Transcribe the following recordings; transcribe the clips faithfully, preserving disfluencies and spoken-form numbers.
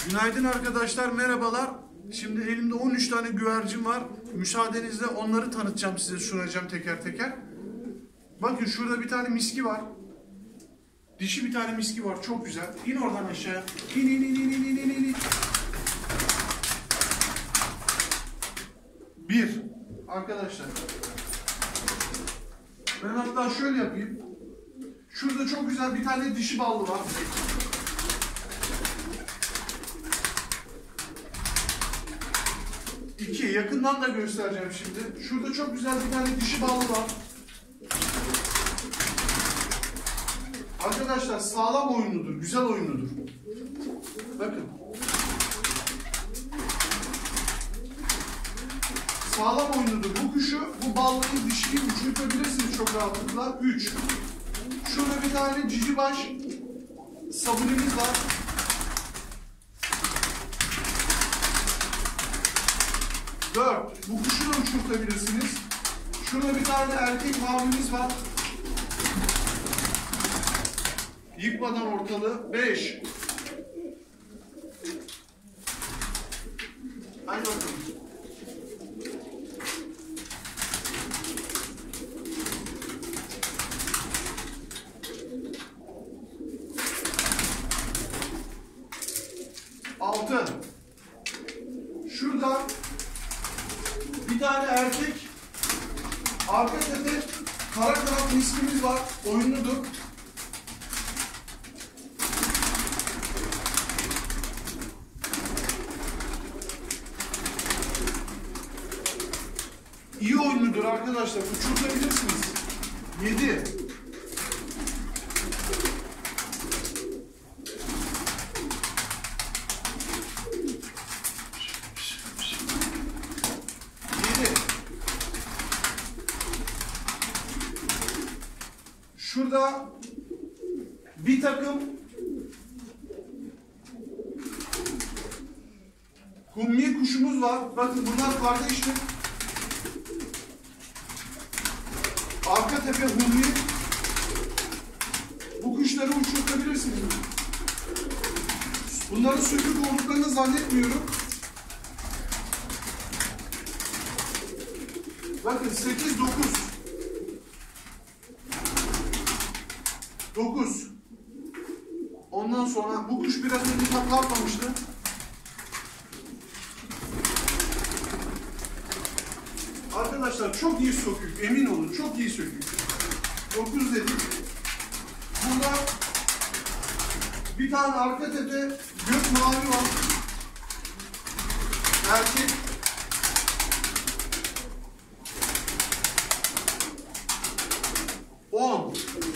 Günaydın arkadaşlar, merhabalar. Şimdi elimde on üç tane güvercin var. Müsaadenizle onları tanıtacağım size, sunacağım teker teker. Bakın şurada bir tane miski var. Dişi bir tane miski var, çok güzel. İn oradan aşağıya. İn in in in in in in in. Bir. Arkadaşlar. Ben hatta şöyle yapayım. Şurada çok güzel bir tane dişi ballı var. İki. Yakından da göstereceğim şimdi. Şurada çok güzel bir tane dişi ballı var. Arkadaşlar sağlam oyunludur, güzel oyunludur. Bakın. Sağlam oyunludur. Bu kuşu, bu ballıyı, dişiyi uçurtabilirsiniz çok rahatlıkla. Üç. Şurada bir tane cici baş sabunimiz var. Dört. Bu kuşu da uçurtabilirsiniz. Şurada bir tane erkek mavimiz var. Yıkmadan ortalığı. Beş. Haydi bakalım. Altı. Şurada bir tane erkek arka tepe kara kanat miskimiz var. Oyunludur. İyi oyunludur arkadaşlar. Uçurtabilirsiniz. Yedi. Şurada bir takım hummi kuşumuz var. Bakın bunlar kardeştir. Arka tepe hummi. Bu kuşları uçurtabilirsiniz. Bunların sökük olduklarını zannetmiyorum. Bakın sekiz dokuz. dokuz. Ondan sonra bu kuş biraz önce takla atmamıştı. Arkadaşlar çok iyi sökük, emin olun çok iyi sökük. dokuz dedik. Burada bir tane arka tepe gök mavi var. Erkek. on.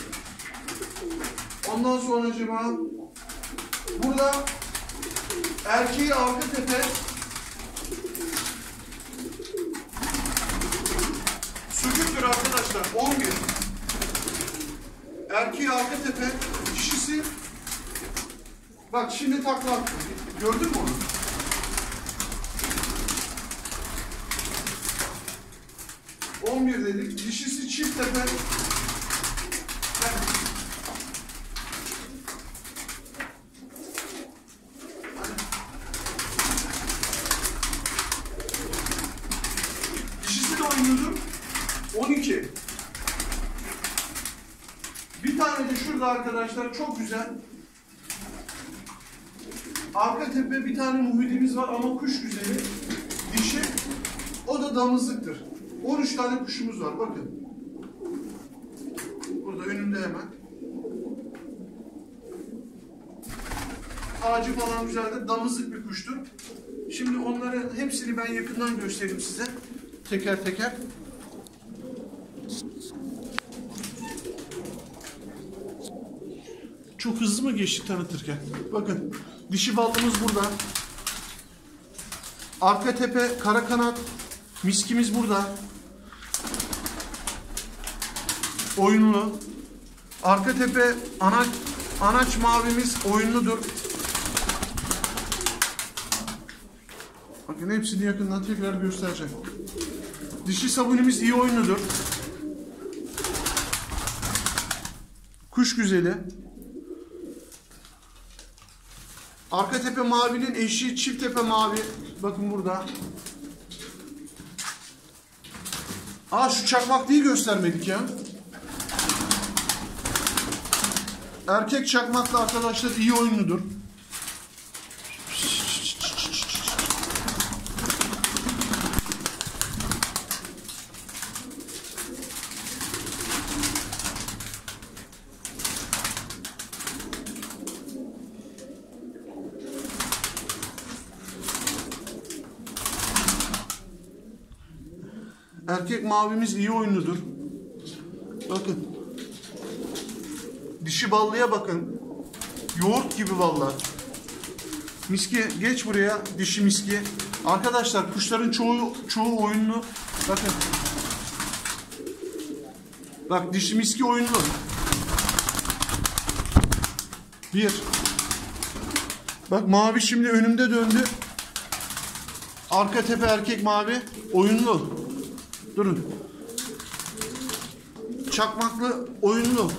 Ondan sonra cima burada erkeği arka tepe söküktür arkadaşlar. on bir. Erkeği arka tepe, dişisi bak şimdi takla attı. Gördün mü onu? on bir dedik. Dişisi çift tepe. Oynuyordur. on iki. Bir tane de şurada arkadaşlar çok güzel. Arka tepe bir tane muhidimiz var ama kuş güzeli. Dişi. O da damızlıktır. on üç tane kuşumuz var. Bakın. Burada önümde hemen. Ağacı falan güzeldir. Damızlık bir kuştur. Şimdi onları hepsini ben yakından göstereyim size. Teker teker. Çok hızlı mı geçti tanıtırken? Bakın dişi ballımız burada. Arka tepe kara kanat miskimiz burada. Oyunlu. Arka tepe anaç, anaç mavimiz oyunludur. Bakın hepsini yakından tekrar göstereceğim. Dişi sabunimiz iyi oyunludur. Kuş güzeli. Arka tepe mavinin eşi çift tepe mavi. Bakın burada. Aa, şu çakmaklıyı göstermedik ya. Erkek çakmaklı arkadaşlar iyi oyunludur. Erkek mavimiz iyi oyunludur. Bakın. Dişi ballıya bakın. Yoğurt gibi vallahi. Miski geç buraya. Dişi miski. Arkadaşlar kuşların çoğu çoğu oyunlu. Bakın. Bak dişi miski oyunlu. Bir. Bak mavi şimdi önümde döndü. Arka tepe erkek mavi oyunlu. Durun. Çakmaklı oyunlu.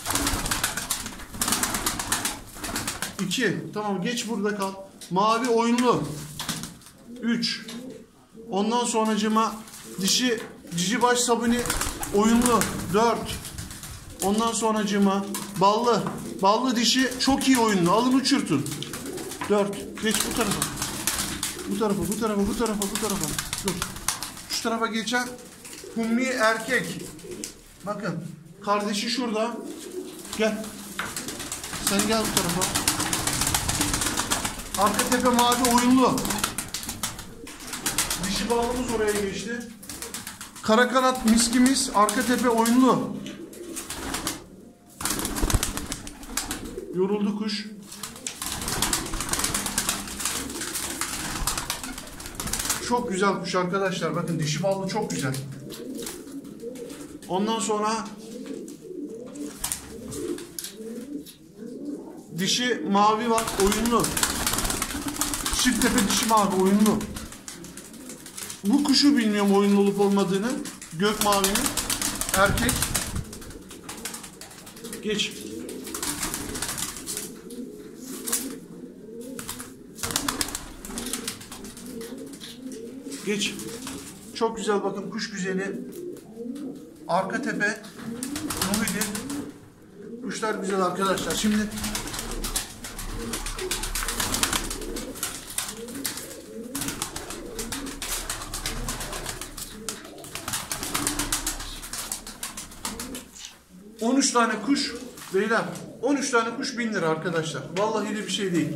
İki. Tamam geç burada kal. Mavi oyunlu. Üç. Ondan sonracığıma dişi cici baş sabuni oyunlu. Dört. Ondan sonracığıma ballı. Ballı dişi çok iyi oyunlu. Alın uçurtun. Dört. Geç bu tarafa. Bu tarafa, bu tarafa, bu tarafa, bu tarafa. Dur. Şu tarafa geçen hummi erkek. Bakın. Kardeşi şurada. Gel. Sen gel bu tarafa. Arka tepe mavi oyunlu. Dişi balımız oraya geçti. Kara kanat miskimiz arka tepe oyunlu. Yoruldu kuş. Çok güzel kuş arkadaşlar. Bakın dişi ballı çok güzel. Ondan sonra dişi mavi var oyunlu. Çift tepe dişi mavi oyunlu. Bu kuşu bilmiyorum oyunlu olup olmadığını. Gök mavinin erkek. Geç. Geç. Çok güzel bakın kuş güzeli. Arka tepe. Nuhidi. Kuşlar güzel arkadaşlar. Şimdi on üç tane kuş beyler. on üç tane kuş bin lira arkadaşlar. Vallahi de bir şey değil.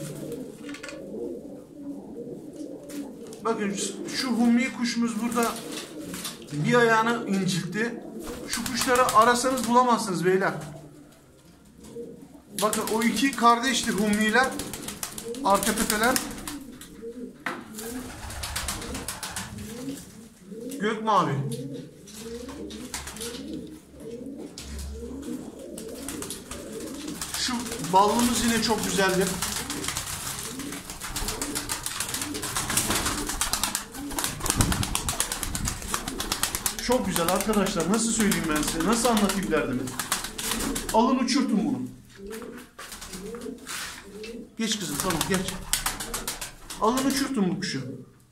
Bakın şu hummi kuşumuz burada bir ayağını inciltti. Şu kuşları arasanız bulamazsınız beyler. Bakın o iki kardeştir hummiler. Arka tepeler. Gök mavi. Şu ballımız yine çok güzeldir. Çok güzel arkadaşlar. Nasıl söyleyeyim ben size? Nasıl anlatayım derdimi? Alın uçurtun bunu. Geç kızım tamam geç. Alın uçurtun bu kuşu.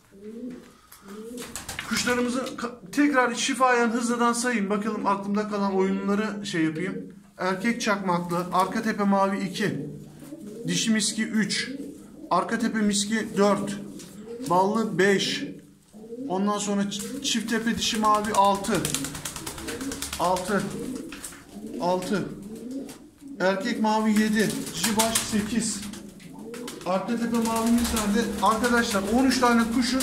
Kuşlarımızı tekrar şifayen hızlıdan sayayım. Bakalım aklımda kalan oyunları şey yapayım. Erkek çakmaklı. Arka tepe mavi iki. Dişi miski üç. Arka tepe miski dört. Ballı beş. Ondan sonra çift tepe dişi mavi altı. altı. altı. Erkek mavi yedi. Dişi baş sekiz. Arka tepe mavimiz nerede? Arkadaşlar on üç tane kuşun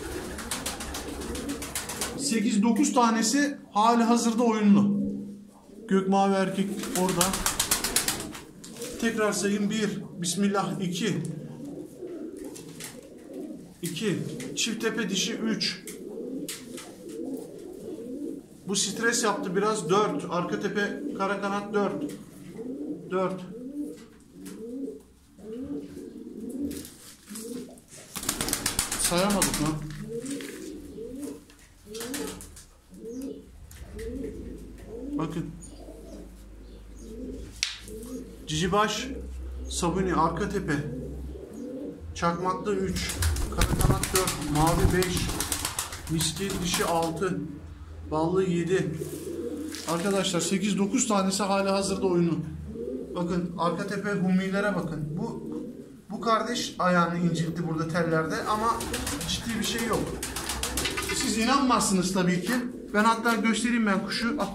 sekiz dokuz tanesi hali hazırda oyunlu. Gök mavi erkek orada. Tekrar sayayım. bir. Bismillah. iki. iki. Çift tepe dişi üç. Bu stres yaptı biraz. dört. Arka tepe kara kanat dört. dört. Sayamadık lan. Bakın. Cicibaş sabuni arka tepe. çakmaklı üç, kara kanat dört, mavi beş, miski dişi altı, ballı yedi. Arkadaşlar sekiz dokuz tanesi hali hazırda oyunu. Bakın arka tepe humilere bakın. Bu bu kardeş ayağını inciltti burada tellerde ama ciddi bir şey yok. Siz inanmazsınız tabii ki. Ben hatta göstereyim ben kuşu. Al.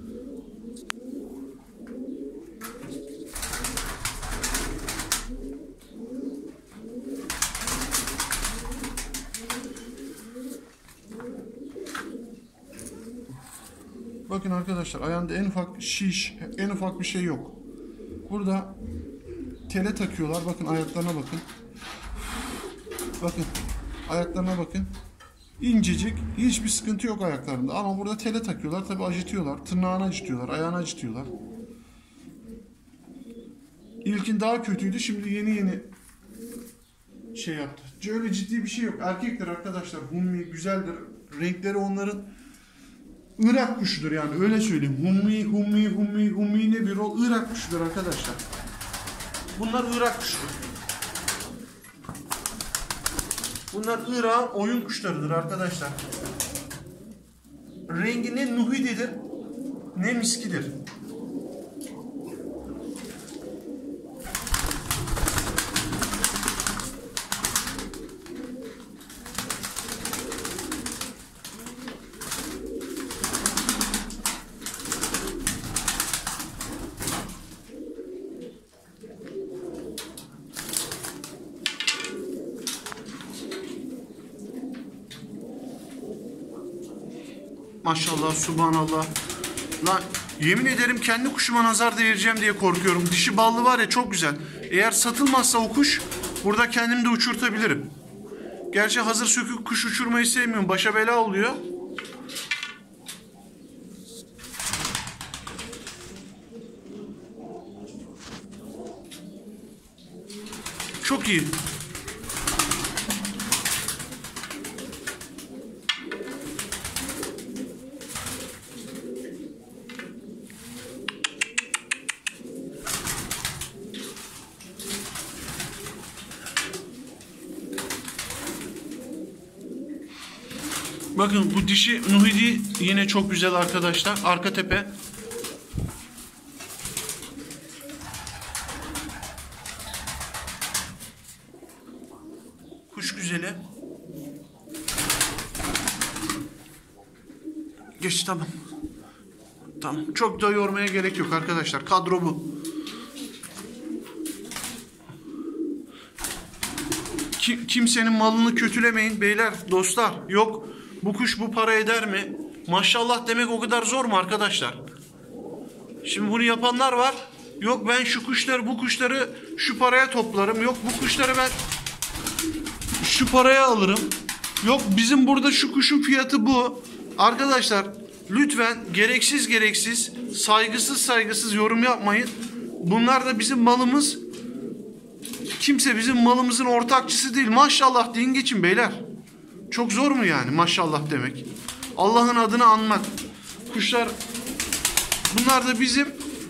Bakın arkadaşlar ayağında en ufak şiş, en ufak bir şey yok. Burada tele takıyorlar. Bakın ayaklarına bakın. Bakın ayaklarına bakın. İncecik, hiçbir sıkıntı yok ayaklarında. Ama burada tele takıyorlar. Tabi acıtıyorlar. Tırnağını acıtıyorlar, ayağını acıtıyorlar. İlkin daha kötüydü. Şimdi yeni yeni şey yaptı. Öyle ciddi bir şey yok. Erkekler arkadaşlar. Hummi güzeldir. Renkleri onların Irak kuşudur yani öyle söyleyeyim. Hummi, hummi, hummi, hummi ne bir o Irak kuşudur arkadaşlar. Bunlar Irak kuşudur. Bunlar Irak'ın oyun kuşlarıdır arkadaşlar. Rengi ne nuhididir ne miskidir. Maşallah, subhanallah. Lan yemin ederim kendi kuşuma nazar değireceğim diye korkuyorum. Dişi ballı var ya çok güzel. Eğer satılmazsa o kuş burada kendim de uçurtabilirim. Gerçi hazır sökük kuş uçurmayı sevmiyorum. Başa bela oluyor. Çok iyi. Bakın bu dişi nuhidi yine çok güzel arkadaşlar. Arka tepe. Kuş güzeli. Geç tamam. Tamam. Çok da yormaya gerek yok arkadaşlar. Kadro bu. Kim, kimsenin malını kötülemeyin beyler, dostlar. Yok bu kuş bu para eder mi? Maşallah demek o kadar zor mu arkadaşlar? Şimdi bunu yapanlar var. Yok ben şu kuşları bu kuşları şu paraya toplarım. Yok bu kuşları ben şu paraya alırım. Yok bizim burada şu kuşun fiyatı bu. Arkadaşlar lütfen gereksiz gereksiz saygısız saygısız yorum yapmayın. Bunlar da bizim malımız. Kimse bizim malımızın ortakçısı değil. Maşallah deyin geçin beyler. Çok zor mu yani maşallah demek? Allah'ın adını anmak. Kuşlar bunlar da bizim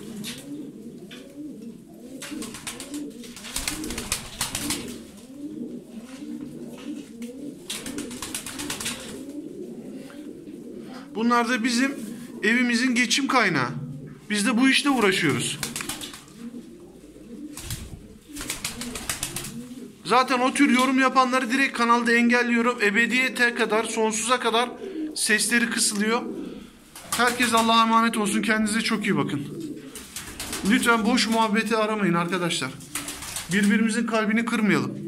bunlar da bizim evimizin geçim kaynağı. Biz de bu işle uğraşıyoruz. Zaten o tür yorum yapanları direkt kanalda engelliyorum. Ebediyete kadar, sonsuza kadar sesleri kısılıyor. Herkes Allah'a emanet olsun. Kendinize çok iyi bakın. Lütfen boş muhabbeti aramayın arkadaşlar. Birbirimizin kalbini kırmayalım.